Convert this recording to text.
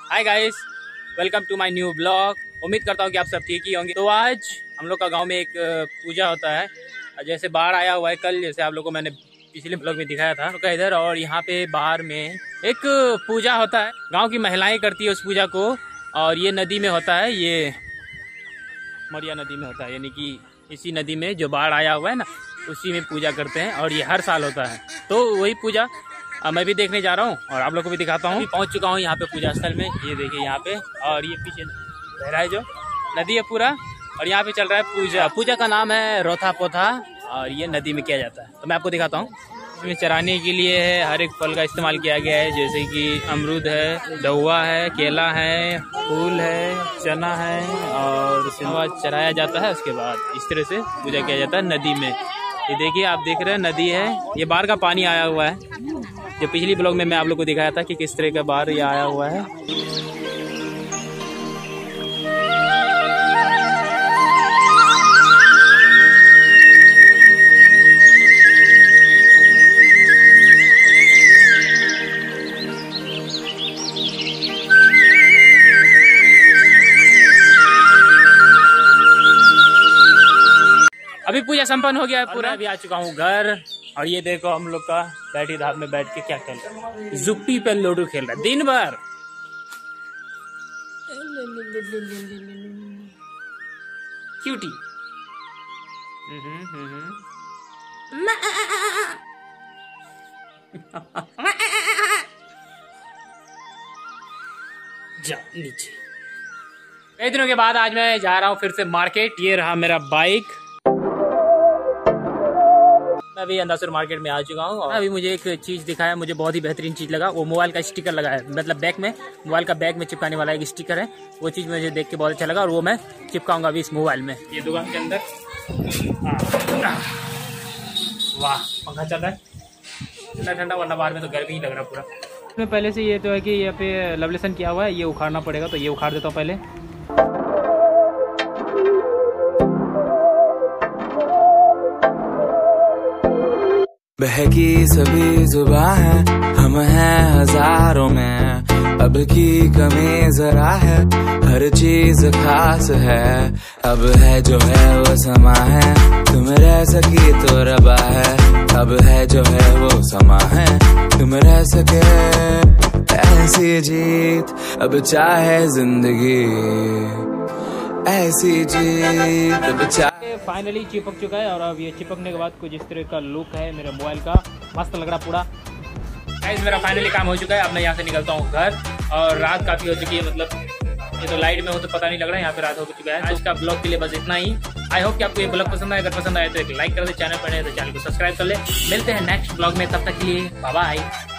Hi guys, welcome to my new blog. उम्मीद करता हूँ कि आप सब ठीक ही होंगे। तो आज हम लोग का गांव में एक पूजा होता है। जैसे बाढ़ आया हुआ है कल, जैसे आप लोगों को मैंने पिछले ब्लॉग में दिखाया था तो इधर, और यहाँ पे बाहर में एक पूजा होता है। गांव की महिलाएं करती है उस पूजा को, और ये नदी में होता है, ये मरिया नदी में होता है, यानी कि इसी नदी में जो बाढ़ आया हुआ है ना, उसी में पूजा करते हैं और ये हर साल होता है। तो वही पूजा मैं भी देखने जा रहा हूँ और आप लोग को भी दिखाता हूँ। पहुँच चुका हूँ यहाँ पे पूजा स्थल में। ये देखिए यहाँ पे, और ये पीछे बह रहा है जो नदी है पूरा, और यहाँ पे चल रहा है पूजा। पूजा का नाम है रोथा पोथा, और ये नदी में किया जाता है। तो मैं आपको दिखाता हूँ। इसमें चराने के लिए है, हर एक फल का इस्तेमाल किया गया है, जैसे कि अमरूद है, दहुआ है, केला है, फूल है, चना है, और उसके बाद चराया जाता है। उसके बाद इस तरह से पूजा किया जाता है नदी में। ये देखिए, आप देख रहे हैं नदी है, ये बाढ़ का पानी आया हुआ है। जो पिछली ब्लॉग में मैं आप लोग को दिखाया था कि किस तरह का बाढ़ ये आया हुआ है। अभी पूजा संपन्न हो गया है पूरा। अभी आ चुका हूँ घर, और ये देखो हम लोग का बैठी धाम में बैठ के क्या खेल रहा है, जुप्पी पे लूडो खेल रहा है दिन भर। क्यूटी। जा नीचे। कई दिनों के बाद आज मैं जा रहा हूँ फिर से मार्केट। ये रहा मेरा बाइक। मैं अभी अंदासुर मार्केट में आ चुका हूँ, और अभी मुझे एक चीज़ दिखाया, मुझे बहुत ही बेहतरीन चीज़ लगा। वो मोबाइल का स्टिकर लगा है, मतलब बैक में, मोबाइल का बैग में चिपकाने वाला एक स्टिकर है। वो चीज़ मुझे देख के बहुत अच्छा लगा, और वो मैं चिपकाऊंगा अभी इस मोबाइल में। ये दुकान के अंदर वाह, पंखा चल रहा है, ठंडा ठंडा, वरना बाहर में तो गर्मी ही लग रहा पूरा। इसमें पहले से ये तो है कि यहाँ पे लवलेसन किया हुआ है, ये उखाड़ना पड़ेगा, तो ये उखाड़ देता हूँ पहले। बहकी सभी जुबां है, हम हैं हजारों में, अब की कमी जरा है, हर चीज खास है। अब है जो है वो समा है, तुम रह सकी तो रबा है। अब है जो है वो समा है, तुम रह सके, ऐसी जीत अब चाहे जिंदगी, ऐसी जीत अब चाहे। फाइनली चिपक चुका है, और अब ये चिपकने के बाद कुछ इस तरह का लुक है मेरे मोबाइल का। मस्त लग रहा पूरा। गाइस, मेरा फाइनली काम हो चुका है। अब मैं यहाँ से निकलता हूँ घर, और रात काफ़ी हो चुकी है, मतलब ये तो लाइट में हो तो पता नहीं लग रहा है, यहाँ पे रात हो चुका है। आज का ब्लॉग के लिए बस इतना ही। आई होप कि आपको ये ब्लॉग पसंद आए। अगर पसंद आए तो एक लाइक कर दे, चैनल पर नए तो चैनल को सब्सक्राइब कर ले। मिलते हैं नेक्स्ट ब्लॉग में, तब तक के लिए बाय बाय।